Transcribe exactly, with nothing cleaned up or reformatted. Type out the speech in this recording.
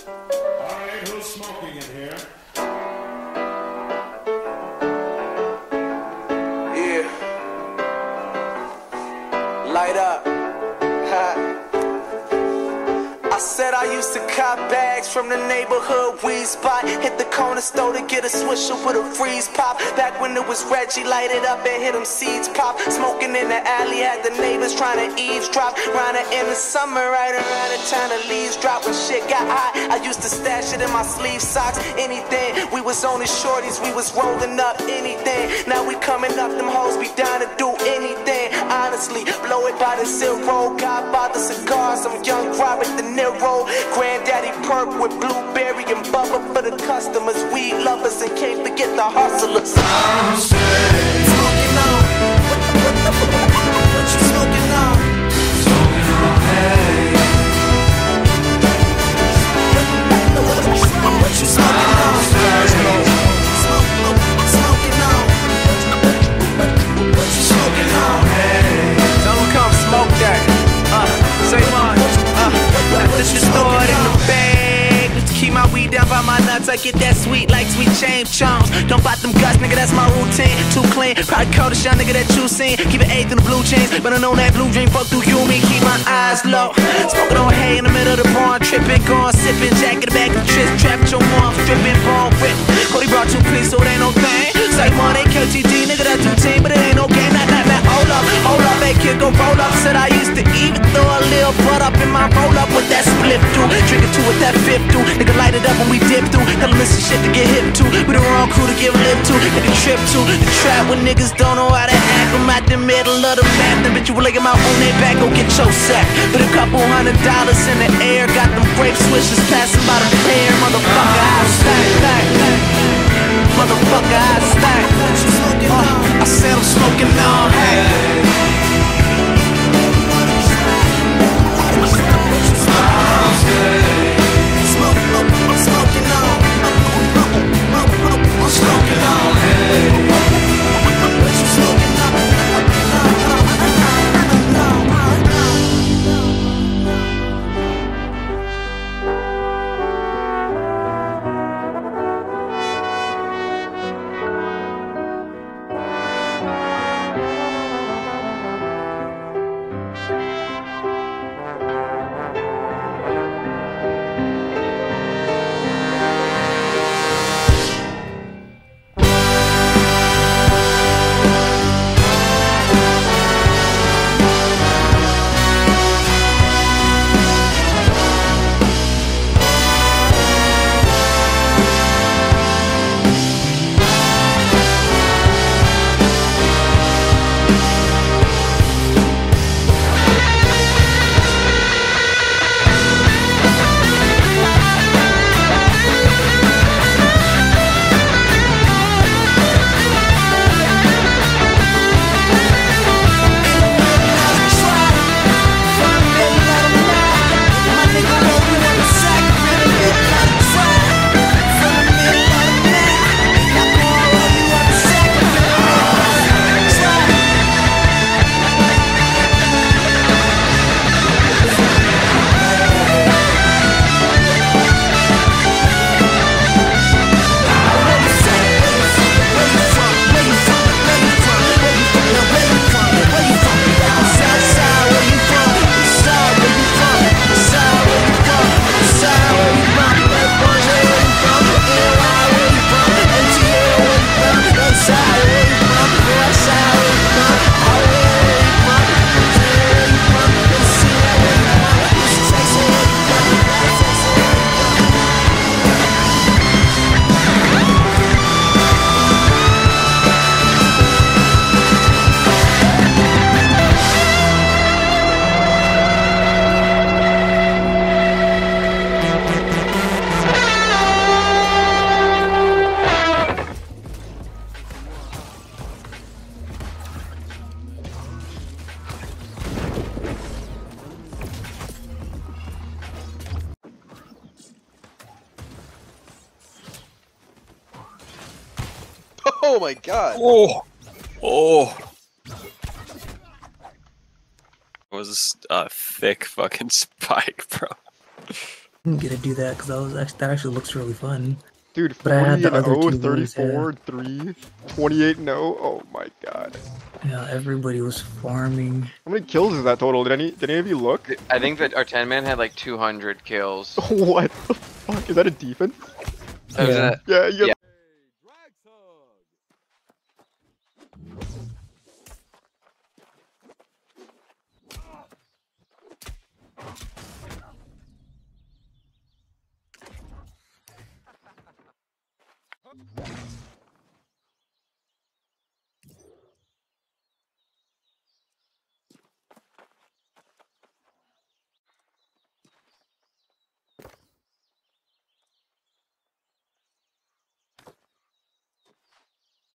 Alright, who's smoking in here? Yeah. Light up. Ha. I said I used to cop bags from the neighborhood weed spot. Hit the corner store to get a swisher with a freeze pop. Back when it was Reggie, light it up and hit them seeds pop. Smoking in the alley, had the neighbors trying to eavesdrop. Round it in the summer, right around the time the leaves drop. When shit got hot, I used to stash it in my sleeve socks. Anything, we was only shorties, we was rolling up anything. Now we coming up, them hoes be down to do anything. Honestly, blow it by the zero. God bought the cigars, I'm young Robert De Niro. Granddaddy perk with blueberry and bubba for the customers, weed lovers, and can't forget the hustlers. I'm saying, Smoking on. What you smoking on? smoking on hay. What you smoking on? Smoking on. What you smoking on? Don't come smoke that. Uh, say mine. Uh, this is stored in the bag. Just to keep my weed down by my nuts. I get that sweet like sweet James Jones. Don't bite them guts, nigga, that's my routine. Too clean, probably call the shot, nigga, that you seen. Keep it eighth in the blue chains, but I know that blue dream fuck through you, me. Keep my eyes low. Smoking on hay in the middle of the barn, tripping, going, sipping, jack in the back of the trips, trap with your mom, stripping, bone rip. Cody brought two please, so it ain't no thing. Say money, K T D, nigga, that's two team, but it ain't no game, not that, man. Hold up, hold up, hey kid, go roll up. Said I used to even throw a little butt up in my roll up with that split through. Drink it two with that fifth through. Nigga light it up when we dip through. Tell them listen shit to get hip to. We the wrong crew to give lip to. Nigga trip to. The trap when niggas don't know how to act. I'm at the middle of the map. Then bitch you will lay them out on their back. Go get your sack. Put a couple hundred dollars in the air. Got them grape swishers passing by the pair. Motherfucker, I stack, stack. Motherfucker, I stack. Uh, I said I'm smoking on. Hey. Oh my god. Oh. Oh. It was a thick fucking spike, bro. didn't get to do that because that was actually, that actually looks really fun. Dude, But I had forty the and other oh, two boys, thirty-four, three, twenty-eight and oh. Oh my god. Yeah, everybody was farming. How many kills is that total? Did any did any of you look? I think that our ten man had like two hundred kills. What the fuck? Is that a defense? That was Yeah. a- Yeah, you Yeah.